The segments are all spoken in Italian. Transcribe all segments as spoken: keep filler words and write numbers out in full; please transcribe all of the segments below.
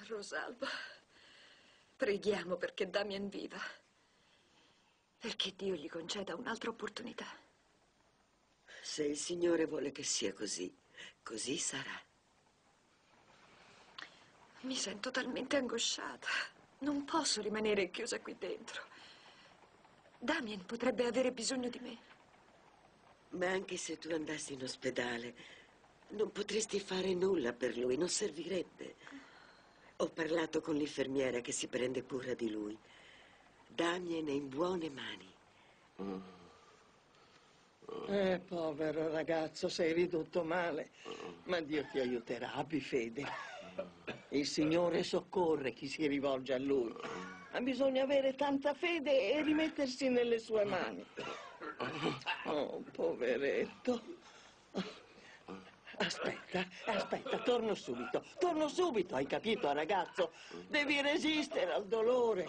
Rosalba, preghiamo perché Damien viva, perché Dio gli conceda un'altra opportunità. Se il Signore vuole che sia così, così sarà. Mi sento talmente angosciata. Non posso rimanere chiusa qui dentro. Damien potrebbe avere bisogno di me. Ma anche se tu andassi in ospedale, non potresti fare nulla per lui, non servirebbe. Ho parlato con l'infermiera che si prende cura di lui. Damien è in buone mani. Eh, povero ragazzo, sei ridotto male. Ma Dio ti aiuterà, abbi fede. Il Signore soccorre chi si rivolge a Lui. Ma bisogna avere tanta fede e rimettersi nelle sue mani. Oh, poveretto. Aspetta, aspetta, torno subito. Torno subito, hai capito, ragazzo? Devi resistere al dolore.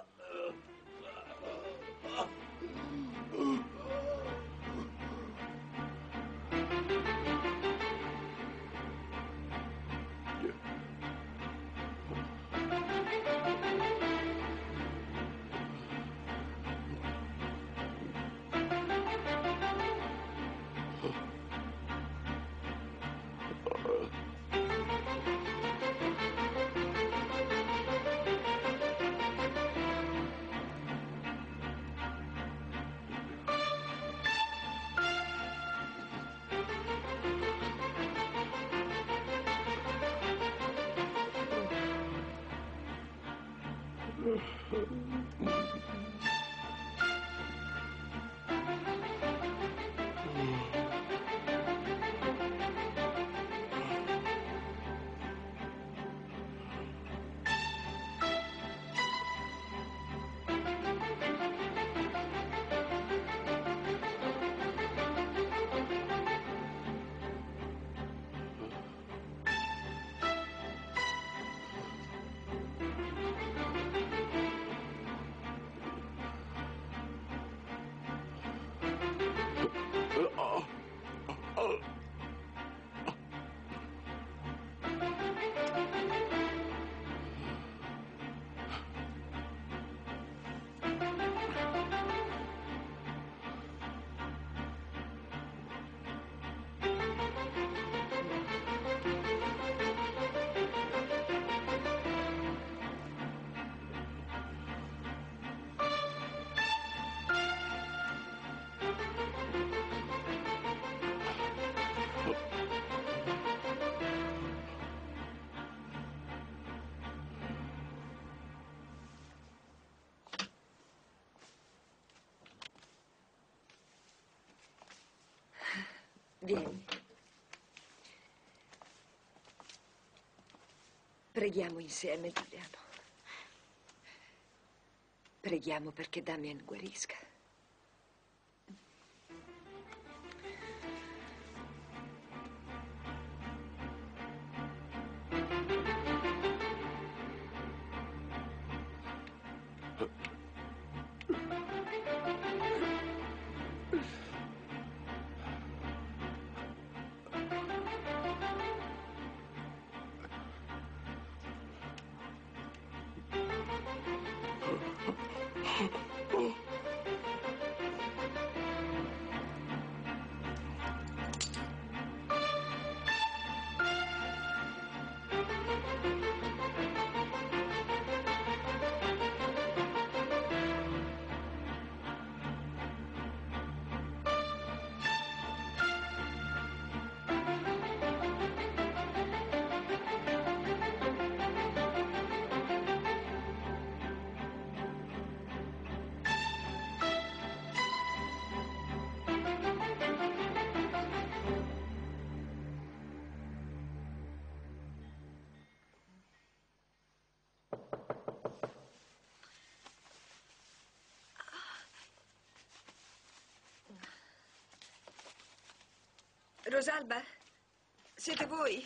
Vieni. Preghiamo insieme, Giuliano. Preghiamo perché Damien guarisca. Rosalba, siete voi?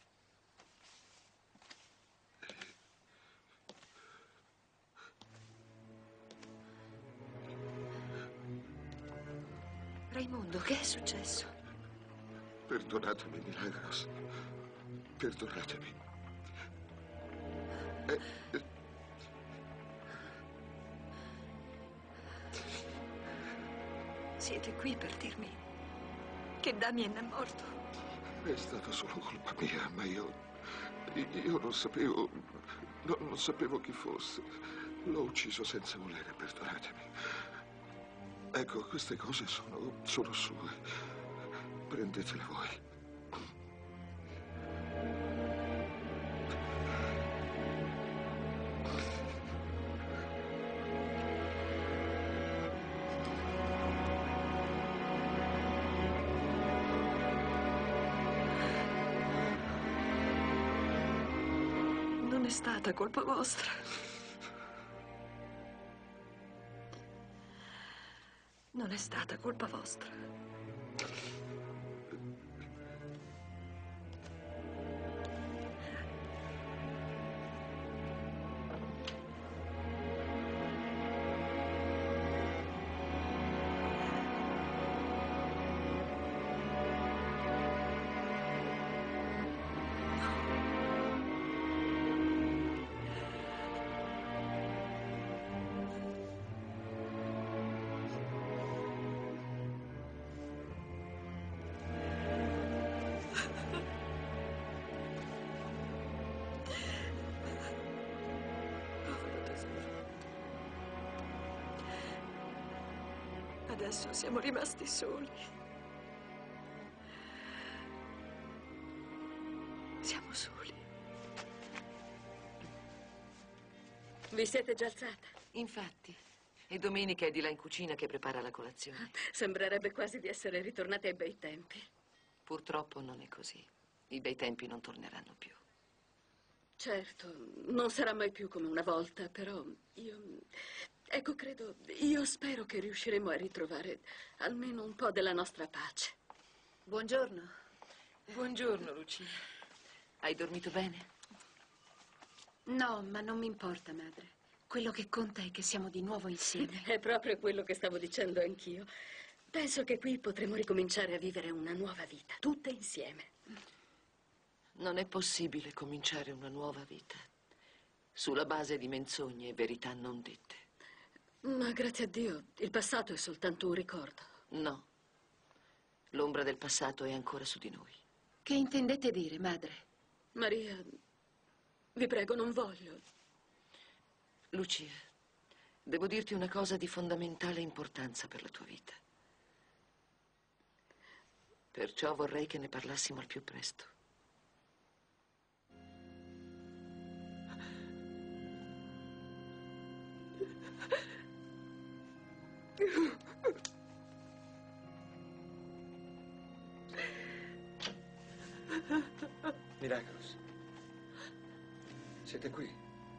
Raimondo, che è successo? Perdonatemi, Milagros. Perdonatemi. Eh, eh, Siete qui per dirmi che Damien è morto. È stata solo colpa mia, ma io... io non sapevo... no- non sapevo chi fosse. L'ho ucciso senza volere, perdonatemi. Ecco, queste cose sono... sono sue. Prendetele voi. Non è stata colpa vostra. Non è stata colpa vostra. Povero tesoro. Adesso siamo rimasti soli. Siamo soli. Vi siete già alzata? Infatti. E Domenica è di là in cucina che prepara la colazione. Sembrerebbe quasi di essere ritornate ai bei tempi. Purtroppo non è così. I bei tempi non torneranno più. Certo, non sarà mai più come una volta, però io... Ecco, credo... Io spero che riusciremo a ritrovare almeno un po' della nostra pace. Buongiorno. Buongiorno, Lucia. Hai dormito bene? No, ma non mi importa, madre. Quello che conta è che siamo di nuovo insieme. È proprio quello che stavo dicendo anch'io. Penso che qui potremo ricominciare a vivere una nuova vita, tutte insieme. Non è possibile cominciare una nuova vita sulla base di menzogne e verità non dette. Ma grazie a Dio, il passato è soltanto un ricordo. No. L'ombra del passato è ancora su di noi. Che intendete dire, madre? Maria, vi prego, non voglio. Lucia, devo dirti una cosa di fondamentale importanza per la tua vita. Perciò vorrei che ne parlassimo al più presto. Milagros, siete qui?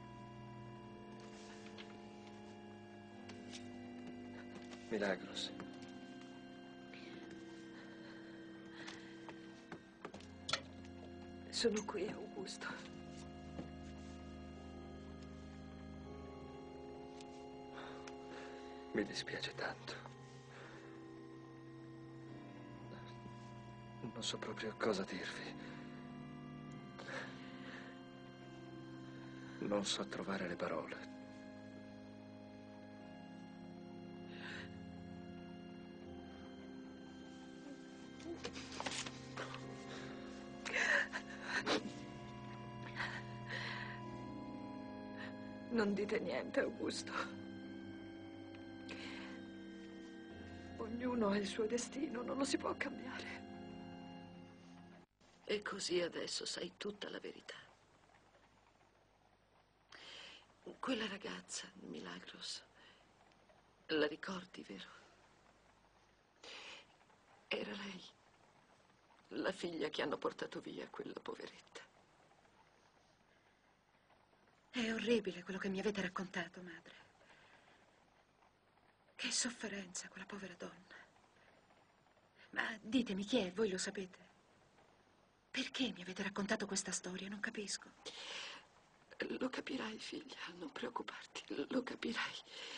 Milagros. Sono qui, Augusto. Mi dispiace tanto. Non so proprio cosa dirvi. Non so trovare le parole. Non dite niente, Augusto. Ognuno ha il suo destino, non lo si può cambiare. E così adesso sai tutta la verità. Quella ragazza, Milagros, la ricordi, vero? Era lei, la figlia che hanno portato via quella poveretta. È orribile quello che mi avete raccontato, madre. Che sofferenza quella povera donna. Ma ditemi chi è, voi lo sapete? Perché mi avete raccontato questa storia? Non capisco. Lo capirai, figlia, non preoccuparti, lo capirai.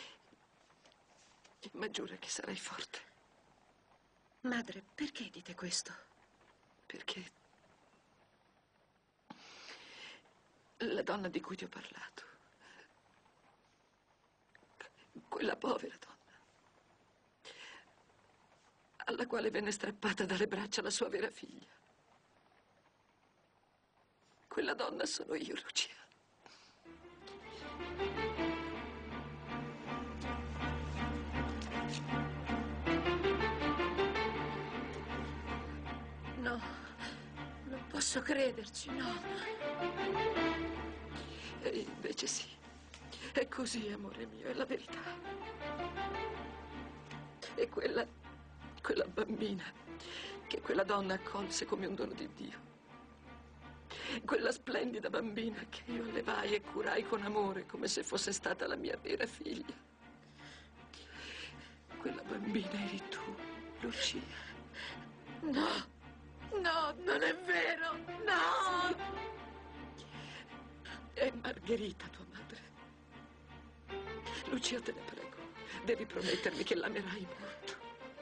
Ma giura che sarai forte. Madre, perché dite questo? Perché La donna di cui ti ho parlato. Quella povera donna, alla quale venne strappata dalle braccia la sua vera figlia. Quella donna sono io, Lucia. No, non posso crederci, no. E invece sì. È così, amore mio, è la verità. E quella, quella bambina che quella donna accolse come un dono di Dio. Quella splendida bambina che io allevai e curai con amore come se fosse stata la mia vera figlia. Quella bambina eri tu, Lucia. No, no, non è vero, no! È Margherita, tua madre. Lucia, te ne prego, devi promettermi che l'amerai molto.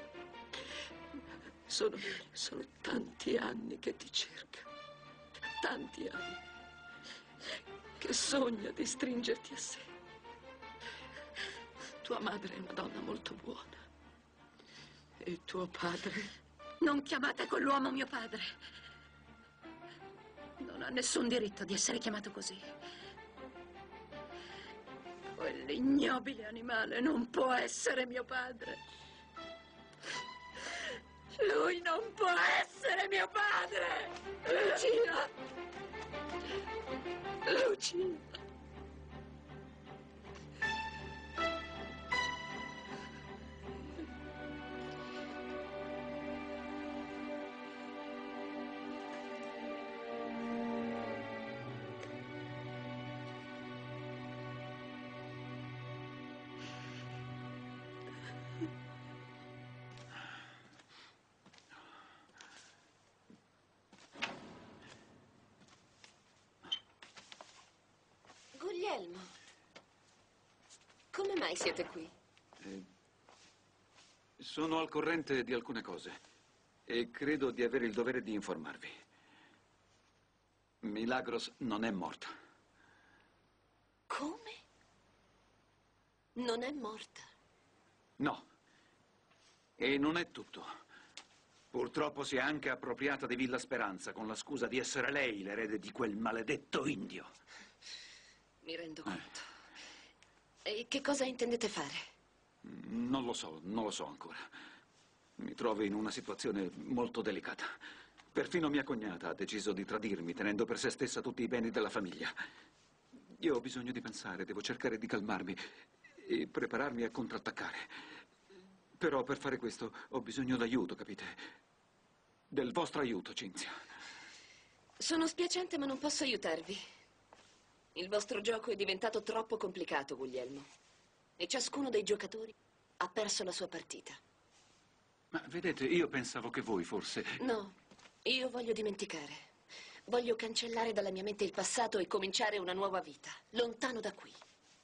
Sono, sono tanti anni che ti cerca, tanti anni, che sogna di stringerti a sé. Tua madre è una donna molto buona. E tuo padre? Non chiamate quell'uomo mio padre. Non ha nessun diritto di essere chiamato così. Quell'ignobile animale non può essere mio padre. Lui non può essere mio padre! Lucia! Lucia! Guglielmo, come mai siete qui? Eh, sono al corrente di alcune cose e credo di avere il dovere di informarvi. Milagros non è morta. Come? Non è morta? No. E non è tutto. Purtroppo si è anche appropriata di Villa Speranza con la scusa di essere lei l'erede di quel maledetto indio. Mi rendo conto. E che cosa intendete fare? Non lo so, non lo so ancora. Mi trovo in una situazione molto delicata. Perfino mia cognata ha deciso di tradirmi, tenendo per se stessa tutti i beni della famiglia. Io ho bisogno di pensare, devo cercare di calmarmi e prepararmi a contrattaccare. Però per fare questo ho bisogno d'aiuto, capite? Del vostro aiuto, Cinzia. Sono spiacente, ma non posso aiutarvi. Il vostro gioco è diventato troppo complicato, Guglielmo. E ciascuno dei giocatori ha perso la sua partita. Ma vedete, io pensavo che voi forse... No, io voglio dimenticare. Voglio cancellare dalla mia mente il passato e cominciare una nuova vita, lontano da qui.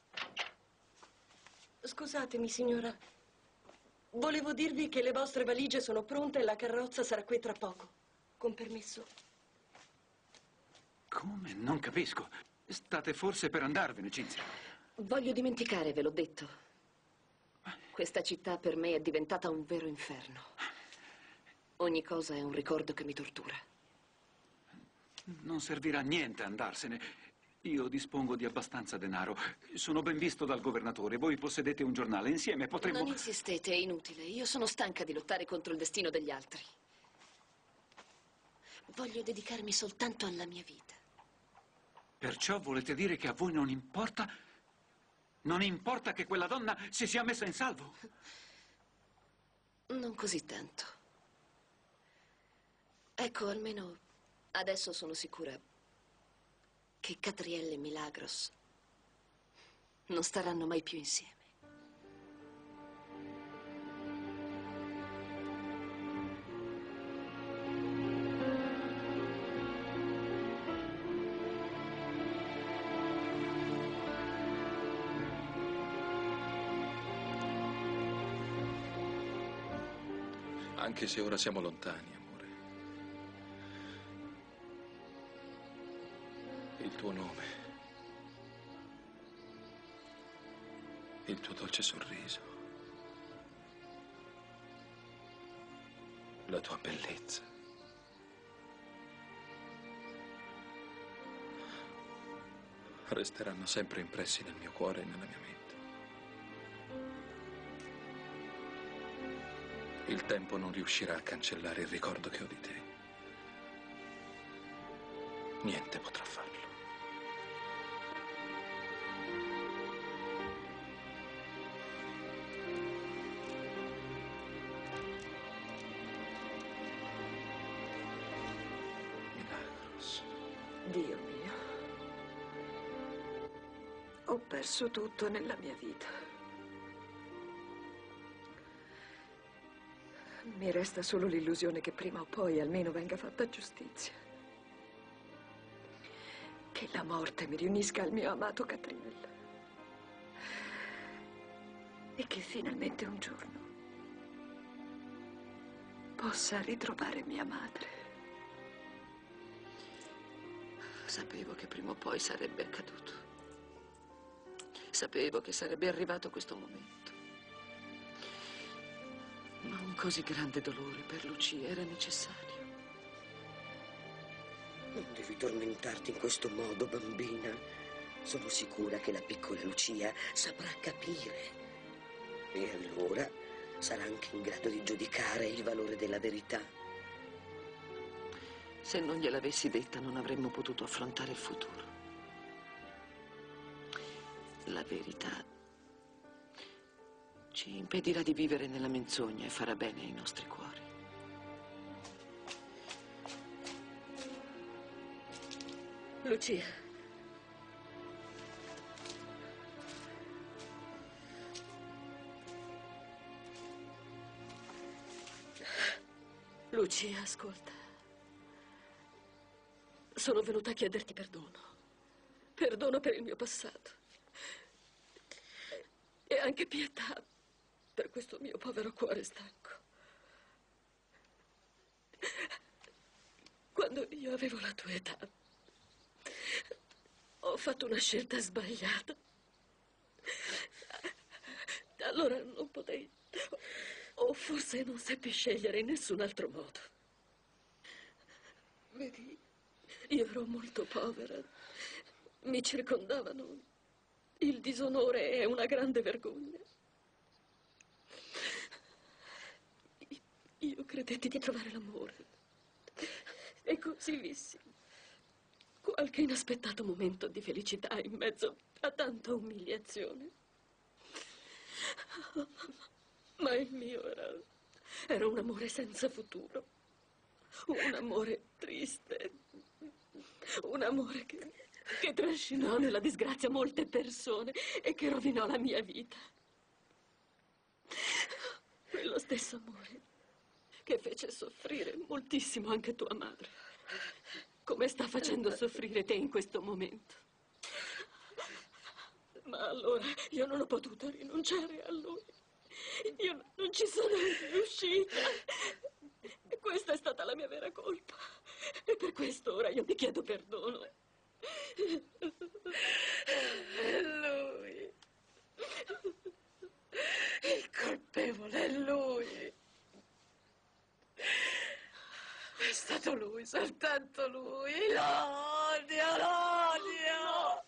Scusatemi, signora. Volevo dirvi che le vostre valigie sono pronte e la carrozza sarà qui tra poco. Con permesso. Come? Non capisco. State forse per andarvene, Cinzia. Voglio dimenticare, ve l'ho detto. Questa città per me è diventata un vero inferno. Ogni cosa è un ricordo che mi tortura. Non servirà a niente andarsene. Io dispongo di abbastanza denaro. Sono ben visto dal governatore. Voi possedete un giornale. Insieme potremmo... Non insistete, è inutile. Io sono stanca di lottare contro il destino degli altri. Voglio dedicarmi soltanto alla mia vita. Perciò volete dire che a voi non importa? Non importa che quella donna si sia messa in salvo? Non così tanto. Ecco, almeno adesso sono sicura che Catrielle e Milagros non staranno mai più insieme. Anche se ora siamo lontani, amore. Il tuo nome il tuo dolce sorriso, la tua bellezza. Resteranno sempre impressi nel mio cuore e nella mia mente. Il tempo non riuscirà a cancellare il ricordo che ho di te. Niente potrà farlo. Milagros. Dio mio. Ho perso tutto nella mia vita. Mi resta solo l'illusione che prima o poi almeno venga fatta giustizia. Che la morte mi riunisca al mio amato Catriel. E che finalmente un giorno possa ritrovare mia madre. Sapevo che prima o poi sarebbe accaduto. Sapevo che sarebbe arrivato questo momento. Ma un così grande dolore per Lucia era necessario. Non devi tormentarti in questo modo, bambina. Sono sicura che la piccola Lucia saprà capire. E allora sarà anche in grado di giudicare il valore della verità. Se non gliel'avessi detta, non avremmo potuto affrontare il futuro. La verità ci impedirà di vivere nella menzogna e farà bene ai nostri cuori. Lucia. Lucia, ascolta. Sono venuta a chiederti perdono. Perdono per il mio passato. E anche pietà per questo mio povero cuore stanco. Quando io avevo la tua età, ho fatto una scelta sbagliata. Allora non potei, o forse non seppi scegliere in nessun altro modo. Vedi, io ero molto povera. Mi circondavano il disonore e una grande vergogna. Io credetti di trovare l'amore. E così vissi qualche inaspettato momento di felicità in mezzo a tanta umiliazione. Ma il mio era, era un amore senza futuro. Un amore triste. Un amore che, che trascinò nella disgrazia molte persone e che rovinò la mia vita. Quello stesso amore che fece soffrire moltissimo anche tua madre, come sta facendo soffrire te in questo momento. Ma allora io non ho potuto rinunciare a lui. Io non ci sono riuscita. E questa è stata la mia vera colpa. E per questo ora io ti chiedo perdono. È lui. Il colpevole è lui. È stato lui, soltanto lui. Lo odio, lo odio.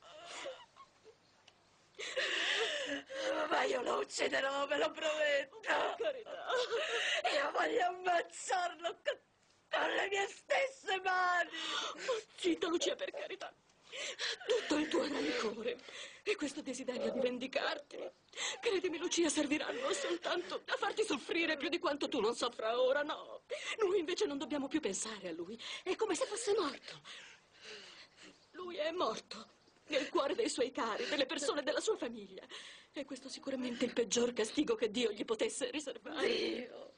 Ma io lo ucciderò, me lo prometto. Per carità. Io voglio ammazzarlo con, con le mie stesse mani. Oh, zitta, Lucia, per carità. Tutto il tuo rancore e questo desiderio di vendicarti, credimi, Lucia, serviranno soltanto a farti soffrire più di quanto tu non soffra ora. No, noi invece non dobbiamo più pensare a lui. È come se fosse morto. Lui è morto nel cuore dei suoi cari, delle persone della sua famiglia. E questo sicuramente è il peggior castigo che Dio gli potesse riservare. Dio!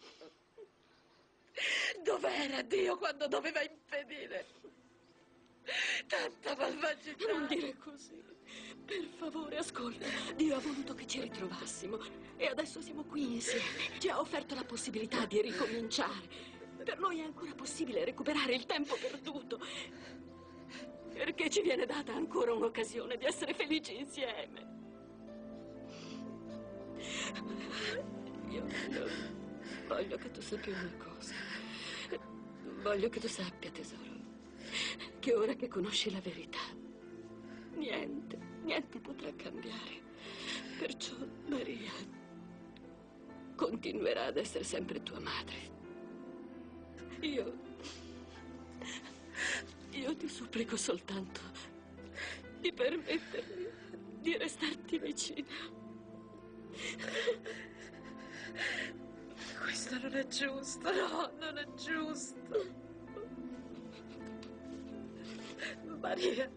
Dov'era Dio quando doveva impedire tanta malvagità? Non dire così. Per favore, ascolta. Dio ha voluto che ci ritrovassimo e adesso siamo qui insieme. Ci ha offerto la possibilità di ricominciare. Per noi è ancora possibile recuperare il tempo perduto. Perché ci viene data ancora un'occasione di essere felici insieme. Io voglio, voglio che tu sappia una cosa. Voglio che tu sappia, tesoro, che ora che conosci la verità, niente, niente potrà cambiare. Perciò, Maria, continuerà ad essere sempre tua madre. Io... Io ti supplico soltanto di permettermi di restarti vicina. Questo non è giusto, no, non è giusto. Maria.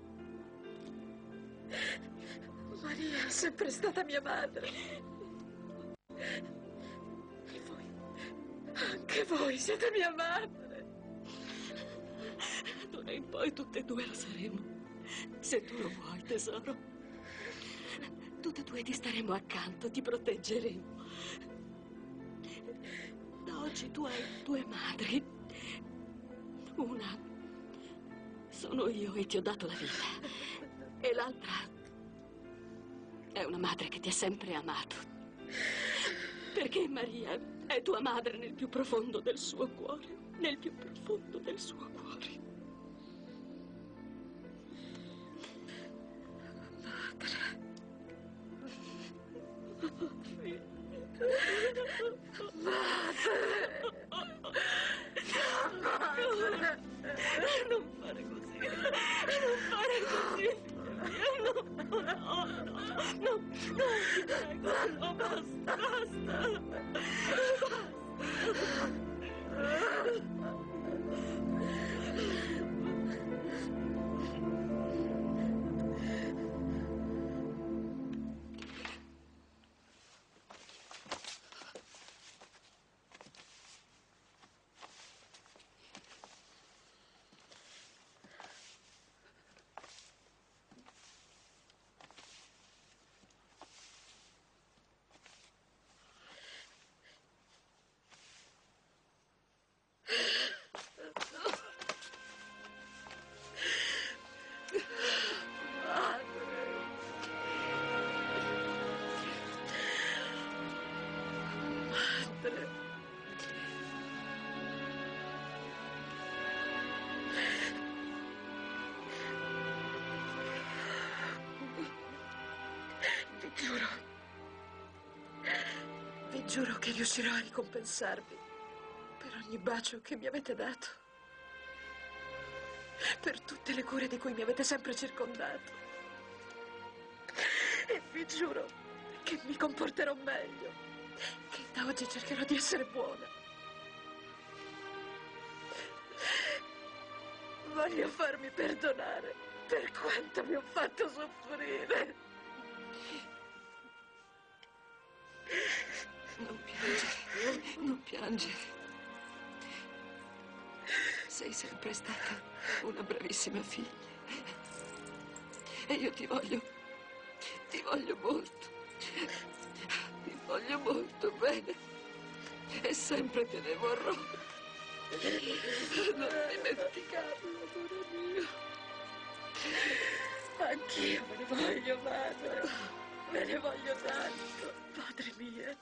Maria è sempre stata mia madre. E voi, anche voi siete mia madre. D'ora in poi tutte e due lo saremo, se tu lo vuoi, tesoro. Tutte e due ti staremo accanto, ti proteggeremo. Da oggi tu hai due madri. Una sono io e ti ho dato la vita. E l'altra è una madre che ti ha sempre amato. Perché Maria è tua madre nel più profondo del suo cuore. Nel più profondo del suo cuore. Madre. Non fare così. Non fare così. No, no, no, no, no, ti prego. No, basta, basta. Giuro, vi giuro che riuscirò a ricompensarvi per ogni bacio che mi avete dato, per tutte le cure di cui mi avete sempre circondato. E vi giuro che mi comporterò meglio, che da oggi cercherò di essere buona. Voglio farmi perdonare per quanto mi ho fatto soffrire. Non piangere, non piangere. Sei sempre stata una bravissima figlia. E io ti voglio, ti voglio molto. Ti voglio molto bene. E sempre te ne vorrò. Non dimenticarlo, amore mio. Anch'io me ne voglio, madre. Me ne voglio tanto, madre mia.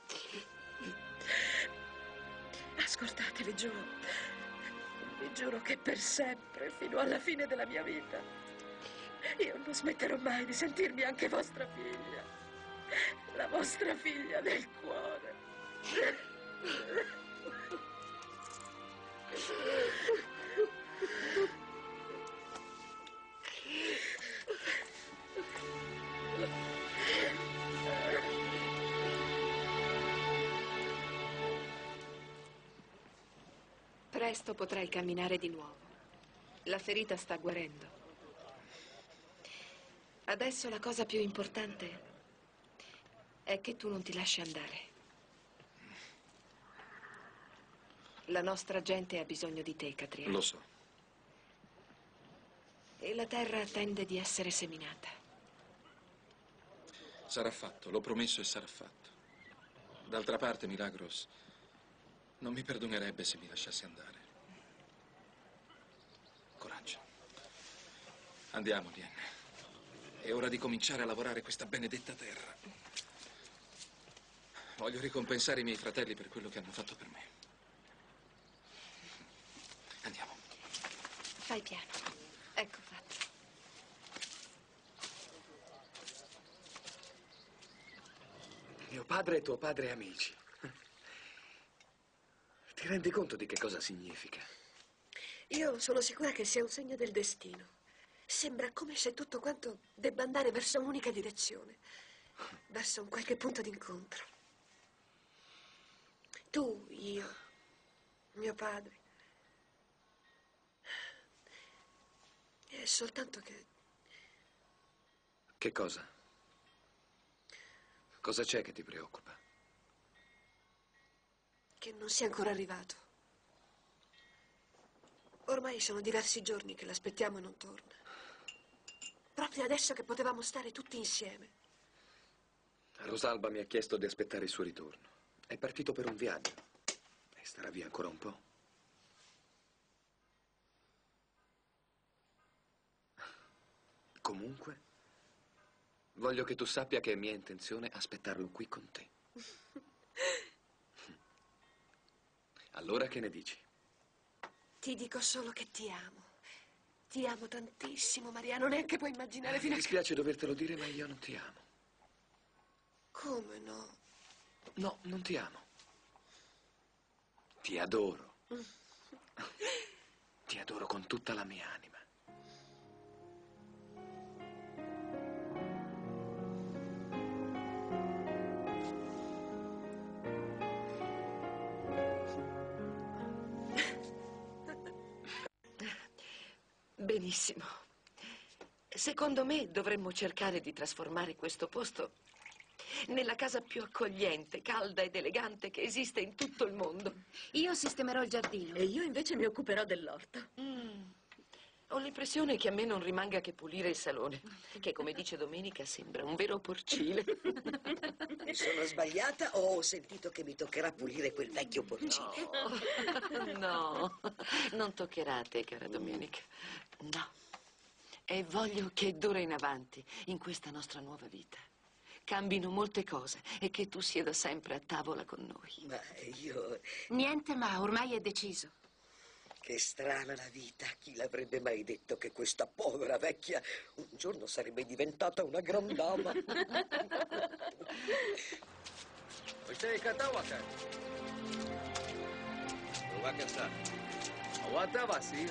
Ascoltate, vi giuro, vi giuro che per sempre, fino alla fine della mia vita, io non smetterò mai di sentirmi anche vostra figlia, la vostra figlia del cuore. Presto potrai camminare di nuovo. La ferita sta guarendo. Adesso la cosa più importante è che tu non ti lasci andare. La nostra gente ha bisogno di te, Catriona. Lo so. E la terra attende di essere seminata. Sarà fatto, l'ho promesso e sarà fatto. D'altra parte, Milagros non mi perdonerebbe se mi lasciassi andare. Coraggio. Andiamo, Lien. È ora di cominciare a lavorare questa benedetta terra. Voglio ricompensare i miei fratelli per quello che hanno fatto per me. Andiamo. Fai piano. Ecco fatto. Mio padre e tuo padre amici. Ti rendi conto di che cosa significa? Io sono sicura che sia un segno del destino. Sembra come se tutto quanto debba andare verso un'unica direzione, verso un qualche punto d'incontro. Tu, io, mio padre. È soltanto che... Che cosa? Cosa c'è che ti preoccupa? che non sia ancora arrivato. Ormai sono diversi giorni che l'aspettiamo e non torna. Proprio adesso che potevamo stare tutti insieme. Rosalba mi ha chiesto di aspettare il suo ritorno. È partito per un viaggio e starà via ancora un po'. Comunque, voglio che tu sappia che è mia intenzione aspettarlo qui con te. Allora che ne dici? Ti dico solo che ti amo. Ti amo tantissimo, Maria. Non neanche puoi immaginare fino a... Mi dispiace dovertelo dire, ma io non ti amo. Come no? No, non ti amo. Ti adoro. Ti adoro con tutta la mia anima. Benissimo. Secondo me dovremmo cercare di trasformare questo posto nella casa più accogliente, calda ed elegante che esiste in tutto il mondo. Io sistemerò il giardino. E io invece mi occuperò dell'orto. Mm. Ho l'impressione che a me non rimanga che pulire il salone, che come dice Domenica sembra un vero porcile. Mi sono sbagliata o ho sentito che mi toccherà pulire quel vecchio porcile? No, no, non toccherate, cara Domenica. No. E voglio che d'ora in avanti, in questa nostra nuova vita, cambino molte cose e che tu sieda sempre a tavola con noi. Ma io... Niente, ma ormai è deciso. Che strana la vita, chi l'avrebbe mai detto che questa povera vecchia un giorno sarebbe diventata una gran dama? Usted Katawaka. Wakasa. Awatawasi.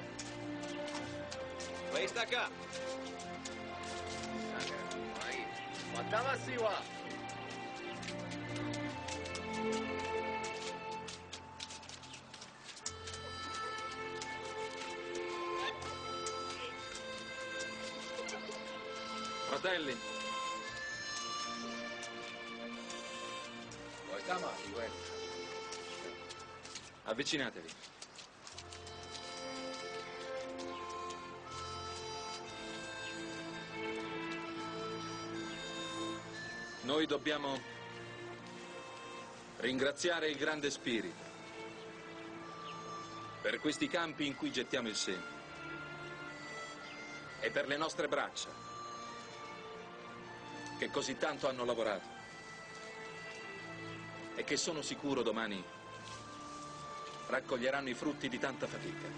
Vai sta qua. Vai. Watawasi wa. Fratelli, avvicinatevi. Noi dobbiamo ringraziare il grande spirito per questi campi in cui gettiamo il seme e per le nostre braccia che così tanto hanno lavorato e che sono sicuro domani raccoglieranno i frutti di tanta fatica.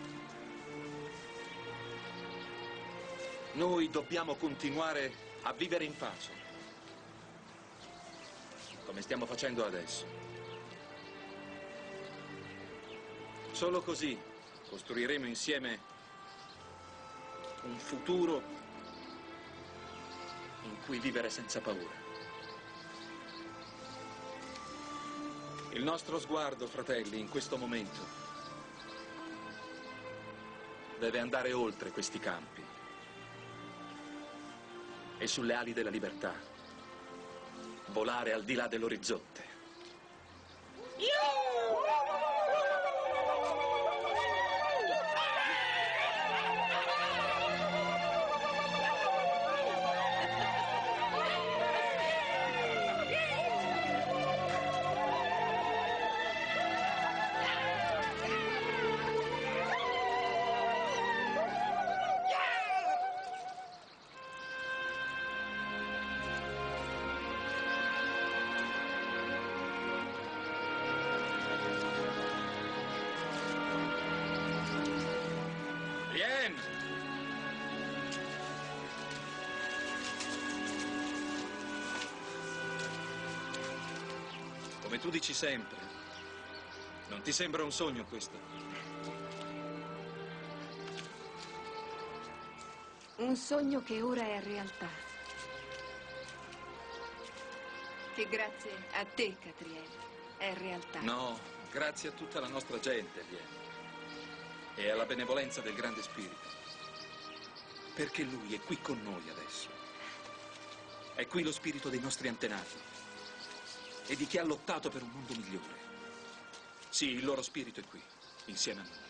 Noi dobbiamo continuare a vivere in pace, come stiamo facendo adesso. Solo così costruiremo insieme un futuro in cui vivere senza paura. Il nostro sguardo, fratelli, in questo momento deve andare oltre questi campi e sulle ali della libertà, volare al di là dell'orizzonte. Come tu dici sempre, non ti sembra un sogno questo? Un sogno che ora è realtà. Che grazie a te, Catriel, è realtà. No, grazie a tutta la nostra gente, viene. E alla benevolenza del grande spirito. Perché lui è qui con noi adesso. È qui lo spirito dei nostri antenati e di chi ha lottato per un mondo migliore. Sì, il loro spirito è qui, insieme a noi.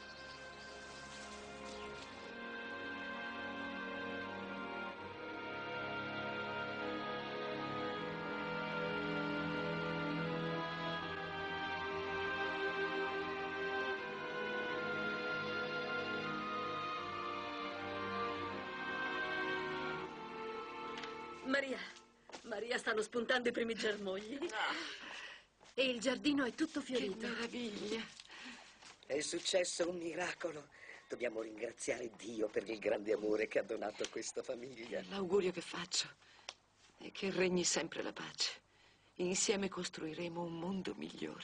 Maria, Maria, stanno spuntando i primi germogli. E il giardino è tutto fiorito. Che meraviglia. È successo un miracolo. Dobbiamo ringraziare Dio per il grande amore che ha donato a questa famiglia. L'augurio che faccio è che regni sempre la pace. Insieme costruiremo un mondo migliore.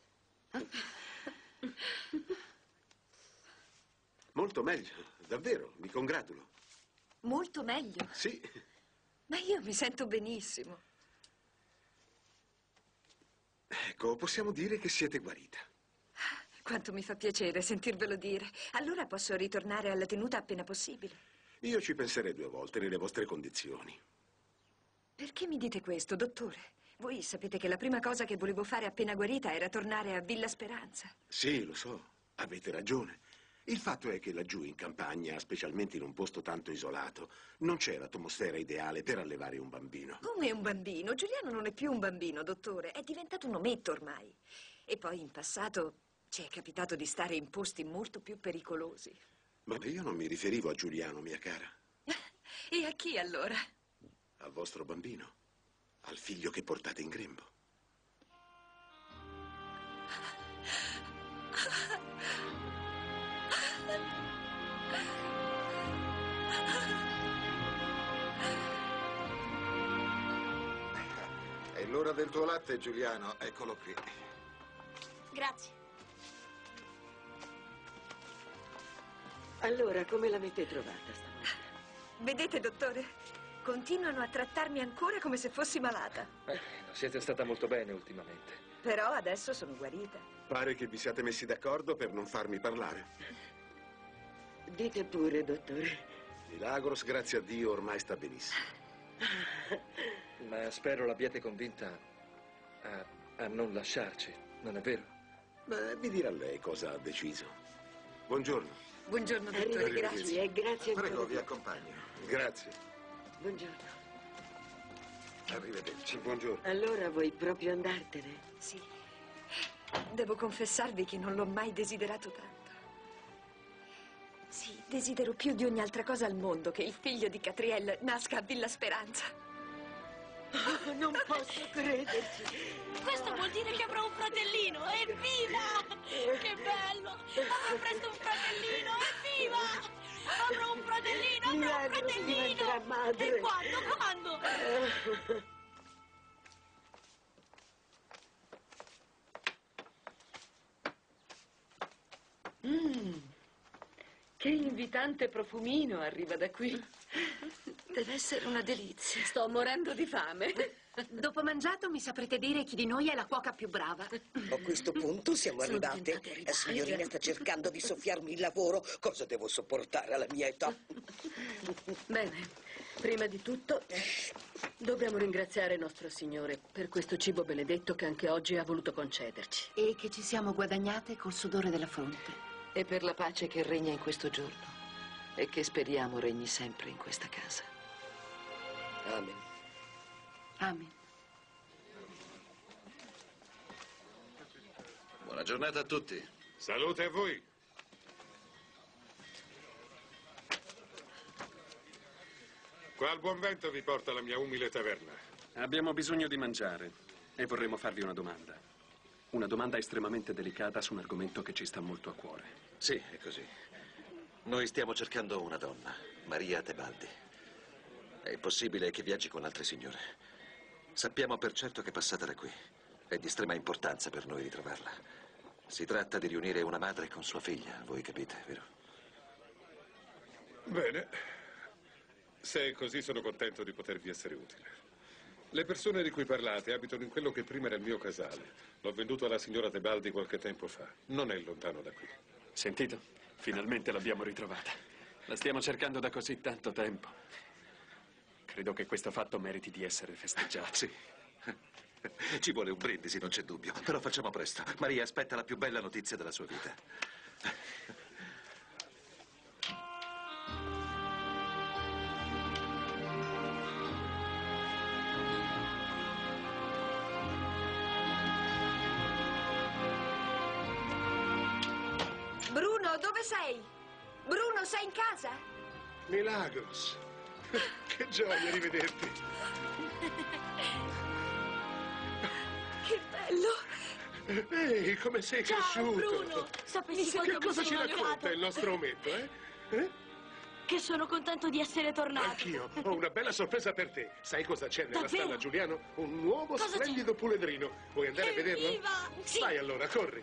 Molto meglio, davvero, mi congratulo. Molto meglio. Sì. Ma io mi sento benissimo. Ecco, possiamo dire che siete guarita. Quanto mi fa piacere sentirvelo dire. Allora posso ritornare alla tenuta appena possibile. Io ci penserei due volte nelle vostre condizioni. Perché mi dite questo, dottore? Voi sapete che la prima cosa che volevo fare appena guarita era tornare a Villa Speranza. Sì, lo so, avete ragione. Il fatto è che laggiù in campagna, specialmente in un posto tanto isolato, non c'è l'atmosfera ideale per allevare un bambino. Come un bambino? Giuliano non è più un bambino, dottore. È diventato un ometto ormai. E poi in passato ci è capitato di stare in posti molto più pericolosi. Ma io non mi riferivo a Giuliano, mia cara. E a chi allora? Al vostro bambino. Al figlio che portate in grembo. È l'ora del tuo latte, Giuliano. Eccolo qui. Grazie. Allora, come l'avete trovata stamattina? Vedete, dottore? Continuano a trattarmi ancora come se fossi malata. Eh, siete stata molto bene ultimamente. Però adesso sono guarita. Pare che vi siate messi d'accordo per non farmi parlare. Dite pure, dottore. Milagros, grazie a Dio, ormai sta benissimo. Ma spero l'abbiate convinta a, a non lasciarci, non è vero? Beh, vi dirà lei cosa ha deciso. Buongiorno. Buongiorno, dottore. Arrivederci e grazie ancora. Prego, vi accompagno. Grazie. Buongiorno. Arrivederci. Buongiorno. Allora vuoi proprio andartene? Sì. Devo confessarvi che non l'ho mai desiderato tanto. Sì, desidero più di ogni altra cosa al mondo che il figlio di Catriel nasca a Villa Speranza. Oh, non posso crederci. Questo vuol dire che avrò un fratellino, evviva! Che bello! Avrò presto un fratellino, evviva! Avrò un fratellino, avrò un Milagros diventerà fratellino! madre. E quando, quando? Mmm, che invitante profumino arriva da qui. Deve essere una delizia. Sto morendo di fame. Dopo mangiato mi saprete dire chi di noi è la cuoca più brava. A questo punto siamo Sono arrivate. tentate a La arrivare. signorina sta cercando di soffiarmi il lavoro. Cosa devo sopportare alla mia età? Bene, prima di tutto dobbiamo ringraziare nostro Signore per questo cibo benedetto che anche oggi ha voluto concederci. E che ci siamo guadagnate col sudore della fronte. E per la pace che regna in questo giorno e che speriamo regni sempre in questa casa. Amen. Amen. Buona giornata a tutti. Salute a voi. Qua al buon vento vi porta la mia umile taverna. Abbiamo bisogno di mangiare e vorremmo farvi una domanda. Una domanda estremamente delicata su un argomento che ci sta molto a cuore. Sì, è così. Noi stiamo cercando una donna, Maria Tebaldi. È possibile che viaggi con altre signore. Sappiamo per certo che è passata da qui. È di estrema importanza per noi ritrovarla. Si tratta di riunire una madre con sua figlia, voi capite, vero? Bene. Se è così, sono contento di potervi essere utile. Le persone di cui parlate abitano in quello che prima era il mio casale. L'ho venduto alla signora Tebaldi qualche tempo fa. Non è lontano da qui. Sentito? Finalmente l'abbiamo ritrovata. La stiamo cercando da così tanto tempo. Credo che questo fatto meriti di essere festeggiato. Sì. Ci vuole un brindisi, non c'è dubbio. Però facciamo presto. Maria aspetta la più bella notizia della sua vita. Bruno, dove sei? Bruno, sei in casa? Milagros. Che gioia rivederti. Che bello! Ehi, come sei Ciao, cresciuto? Bruno! Sapessi Che quanto mi cosa ci sono racconta adorato? il nostro ometto, eh? eh? Che sono contento di essere tornato. Anch'io. Ho una bella sorpresa per te. Sai cosa c'è nella Davvero? stalla, Giuliano? Un nuovo Cosa splendido puledrino. Vuoi andare a vederlo? Evviva! Sì. Vai allora, corri.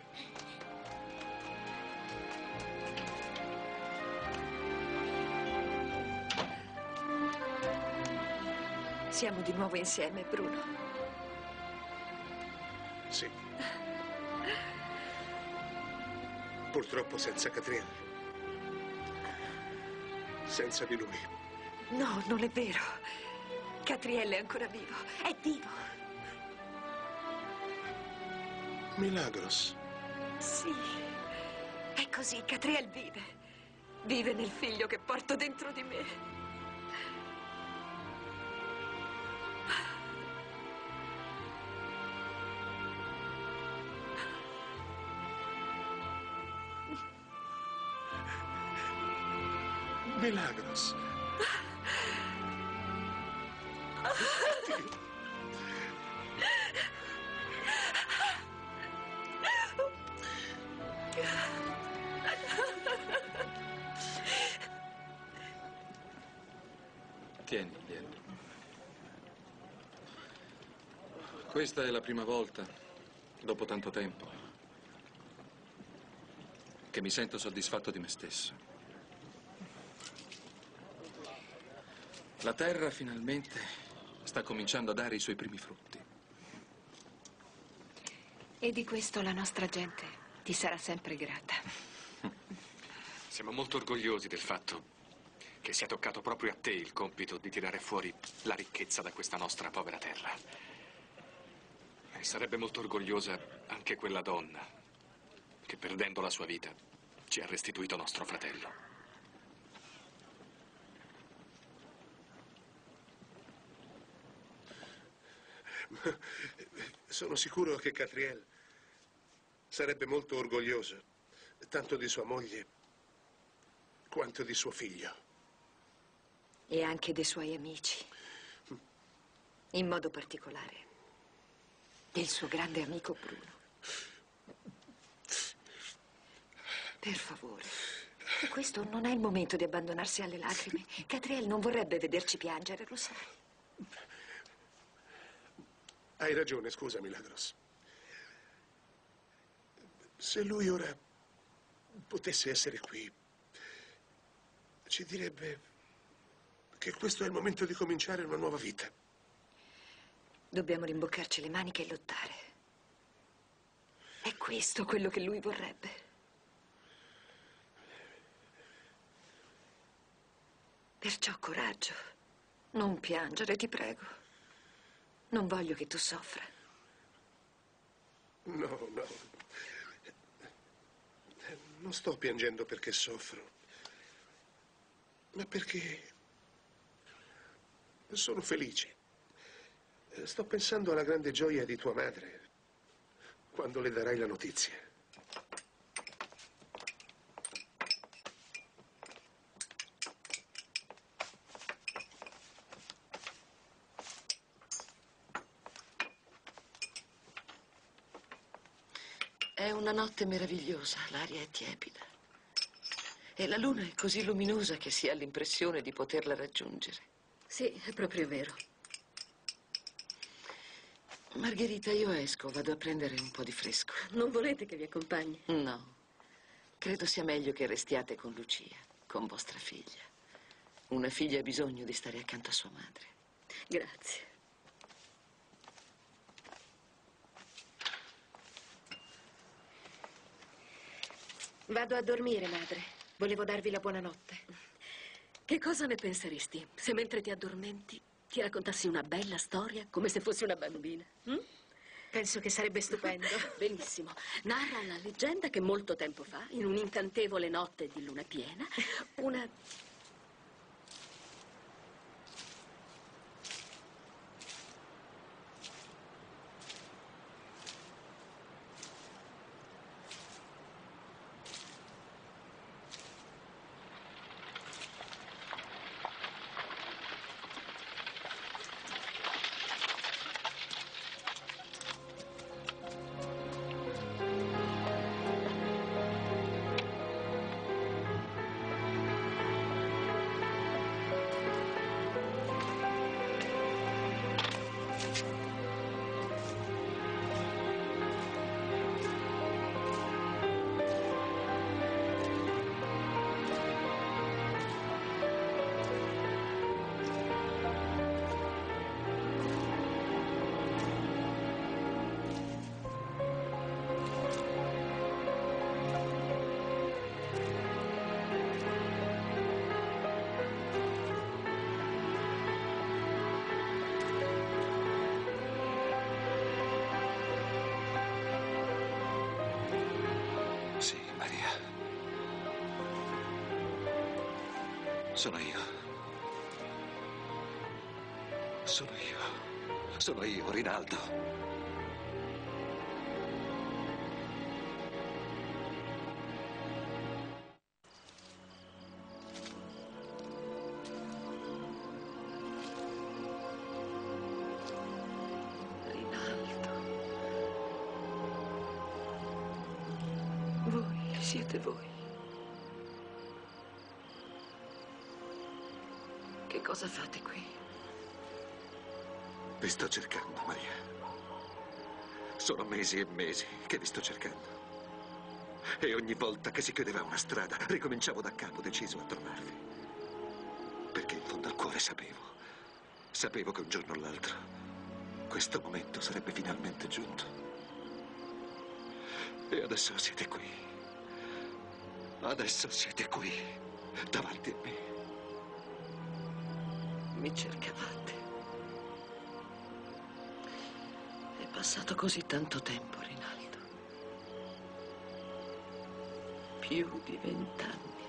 Siamo di nuovo insieme, Bruno. Sì. Purtroppo senza Catriel. Senza di lui. No, non è vero. Catriel è ancora vivo. È vivo. Milagros. Sì. È così, Catriel vive. Vive nel figlio che porto dentro di me. Milagros. Tieni, vieni. Questa è la prima volta, dopo tanto tempo, che mi sento soddisfatto di me stesso. La terra finalmente sta cominciando a dare i suoi primi frutti. E di questo la nostra gente ti sarà sempre grata. Siamo molto orgogliosi del fatto che sia toccato proprio a te il compito di tirare fuori la ricchezza da questa nostra povera terra. E sarebbe molto orgogliosa anche quella donna che, perdendo la sua vita, ci ha restituito nostro fratello. Sono sicuro che Catriel sarebbe molto orgoglioso, tanto di sua moglie quanto di suo figlio. E anche dei suoi amici. In modo particolare del suo grande amico Bruno. Per favore. Questo non è il momento di abbandonarsi alle lacrime. Catriel non vorrebbe vederci piangere, lo sai. Hai ragione, scusa, Milagros. Se lui ora potesse essere qui, ci direbbe che questo è il momento di cominciare una nuova vita. Dobbiamo rimboccarci le maniche e lottare. È questo quello che lui vorrebbe. Perciò coraggio. Non piangere, ti prego. Non voglio che tu soffra. No, no. Non sto piangendo perché soffro, ma perché sono felice. Sto pensando alla grande gioia di tua madre quando le darai la notizia. È una notte meravigliosa, l'aria è tiepida. E la luna è così luminosa che si ha l'impressione di poterla raggiungere. Sì, è proprio vero. Margherita, io esco, vado a prendere un po' di fresco. Non volete che vi accompagni? No, credo sia meglio che restiate con Lucia, con vostra figlia. Una figlia ha bisogno di stare accanto a sua madre. Grazie. Vado a dormire, madre. Volevo darvi la buonanotte. Che cosa ne penseresti se mentre ti addormenti ti raccontassi una bella storia come se fossi una bambina? Hm? Penso che sarebbe stupendo. Benissimo. Narra la leggenda che molto tempo fa, in un'incantevole notte di luna piena, una... Sì, Maria. Sono io. Sono io. Sono io, Rinaldo. Voi siete voi. Che cosa fate qui? Vi sto cercando, Maria. Sono mesi e mesi che vi sto cercando. E ogni volta che si chiudeva una strada, ricominciavo da capo, deciso a trovarvi. Perché in fondo al cuore sapevo, sapevo che un giorno o l'altro questo momento sarebbe finalmente giunto. E adesso siete qui. Adesso siete qui, davanti a me. Mi cercavate. È passato così tanto tempo, Rinaldo. Più di vent'anni.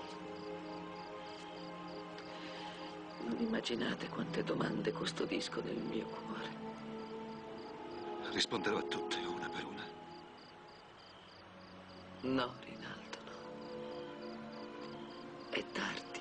Non immaginate quante domande custodisco nel mio cuore. Risponderò a tutte una per una. No, Rinaldo, no. È tardi.